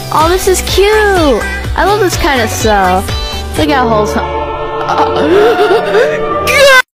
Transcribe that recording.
Oh, this is cute! I love this kind of stuff. Look how wholesome.